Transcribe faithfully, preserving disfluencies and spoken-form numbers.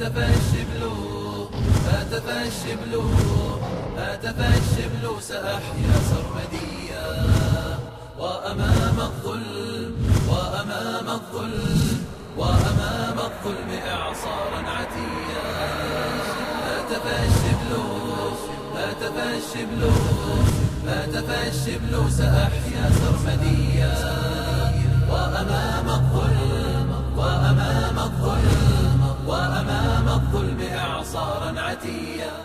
هاتف الشبل هاتف الشبل هاتف الشبل سأحيا سرمديا وأمام الظلم وأمام الظلم وأمام الظلم إعصارا عتيا. هاتف الشبل هاتف الشبل هاتف الشبل سأحيا سرمديا وأمام الظلم وأمام الظلم وأمام الظلم إعصارا عتيا.